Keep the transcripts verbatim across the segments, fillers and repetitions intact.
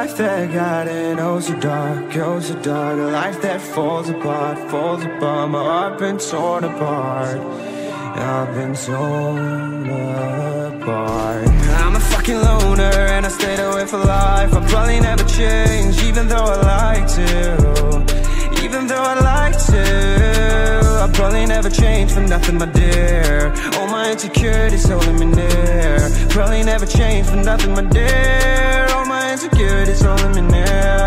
life that got in oh so dark, oh so dark. A life that falls apart, falls apart. My heart been torn apart, I've been torn apart. I'm a fucking loner and I stayed away for life. I'll probably never change, even though I like to. Even though I like to, I'll probably never change for nothing, my dear. All my insecurities holding me near. Probably never change for nothing, my dear. All my insecurities holding me near.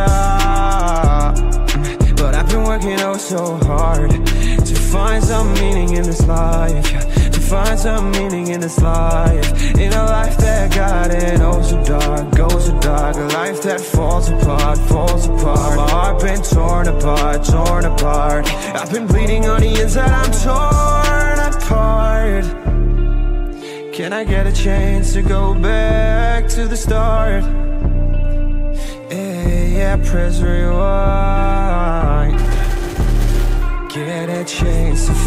But I've been working oh so hard to find some meaning in this life, yeah. To find some meaning in this life. In a life that got in oh so dark, oh so dark. A life that falls apart, falls apart. My heart been torn apart, torn apart. I've been bleeding on the inside, I'm torn apart. Can I get a chance to go back to the start? Yeah, yeah, press rewind. Get a chance to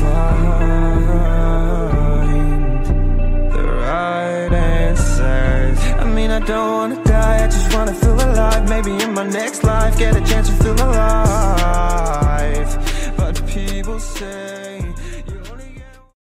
find the right answers. I mean, I don't wanna die, I just wanna feel alive. Maybe in my next life, get a chance to feel alive.